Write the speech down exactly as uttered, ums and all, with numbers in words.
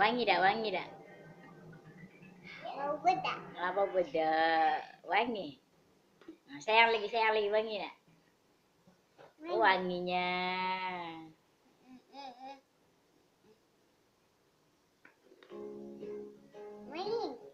wangi dah, wangi dah. Bau bedak. Apa bedak? Wangi. Nah, sayang lagi, sayang lagi wangi dah. Oh, wanginya. Wangi.